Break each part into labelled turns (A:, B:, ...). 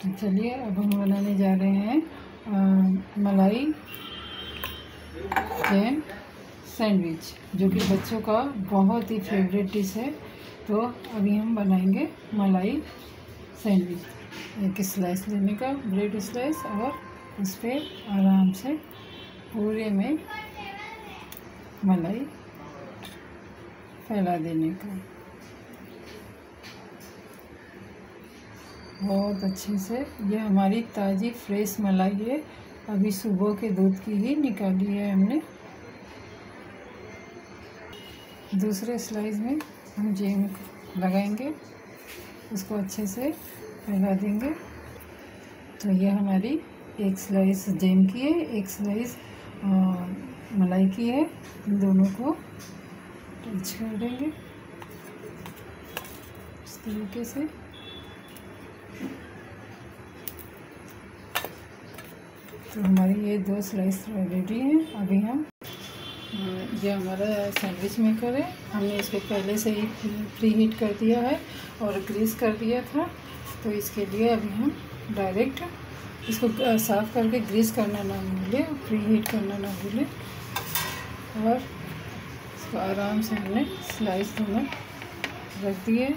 A: चलिए अब हम बनाने जा रहे हैं मलाई जैम सैंडविच, जो कि बच्चों का बहुत ही फेवरेट डिश है। तो अभी हम बनाएंगे मलाई सैंडविच। एक स्लाइस लेने का, ब्रेड स्लाइस, और उस पर आराम से पूरे में मलाई फैला देने का, बहुत अच्छे से। ये हमारी ताज़ी फ्रेश मलाई है, अभी सुबह के दूध की ही निकाली है हमने। दूसरे स्लाइस में हम जैम लगाएंगे, उसको अच्छे से फैला देंगे। तो ये हमारी एक स्लाइस जैम की है, एक स्लाइस मलाई की है। इन दोनों को टच कर देंगे इस तरीके से। तो हमारी ये 2 स्लाइस रेडी हैं। अभी हम ये हमारा सैंडविच मेकर है, हमने इसको पहले से ही प्री हीट कर दिया है और ग्रीस कर दिया था। तो इसके लिए अभी हम डायरेक्ट इसको साफ़ करके ग्रीस करना ना भूलें, प्री हीट करना ना भूलें। और इसको आराम से हमने स्लाइस दोनों रख दिए।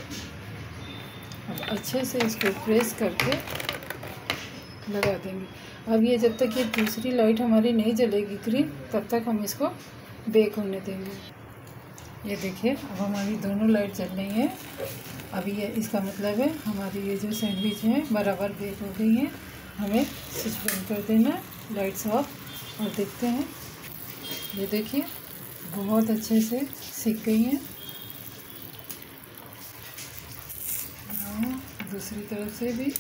A: अब अच्छे से इसको प्रेस करके लगा देंगे। अब ये जब तक ये दूसरी लाइट हमारी नहीं जलेगी ग्रीन, तब तक हम इसको बेक होने देंगे। ये देखिए अब हमारी दोनों लाइट जल रही हैं। अभी ये इसका मतलब है हमारी ये जो सैंडविच है बराबर बेक हो गई है। हमें स्विच बंद कर देना, लाइट्स ऑफ, और देखते हैं। ये देखिए बहुत अच्छे से सिक गई हैं। दूसरी तरफ से भी,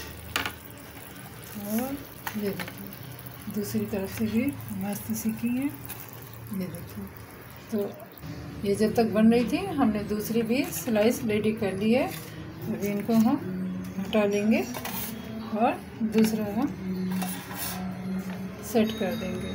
A: और ये देखिए दूसरी तरफ से भी मस्त सीखी है। ये देखिए, तो ये जब तक बन रही थी हमने दूसरी भी स्लाइस रेडी कर ली है। अभी इनको हम हटा लेंगे और दूसरा हम सेट कर देंगे।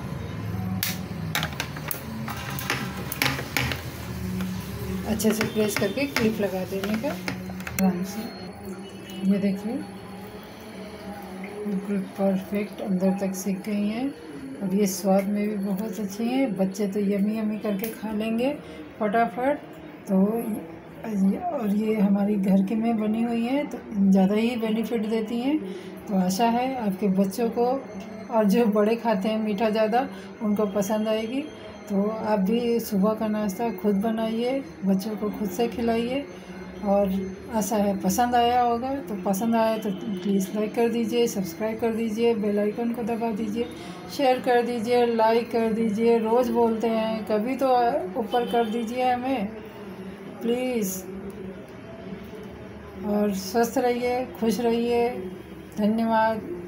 A: अच्छे से प्रेस करके क्लिप लगा देने का आराम से। ये देखिए बिल्कुल परफेक्ट अंदर तक सीख गई हैं। और ये स्वाद में भी बहुत अच्छी हैं, बच्चे तो यमी यमी करके खा लेंगे फटाफट। तो और ये हमारी घर के में बनी हुई है तो ज़्यादा ही बेनिफिट देती हैं। तो आशा है आपके बच्चों को, और जो बड़े खाते हैं मीठा ज़्यादा, उनको पसंद आएगी। तो आप भी सुबह का नाश्ता खुद बनाइए, बच्चों को खुद से खिलाइए। और आशा है पसंद आया होगा। तो पसंद आया तो प्लीज़ लाइक कर दीजिए, सब्सक्राइब कर दीजिए, बेल आइकन को दबा दीजिए, शेयर कर दीजिए, लाइक कर दीजिए। रोज़ बोलते हैं, कभी तो ऊपर कर दीजिए हमें प्लीज़। और स्वस्थ रहिए, खुश रहिए। धन्यवाद।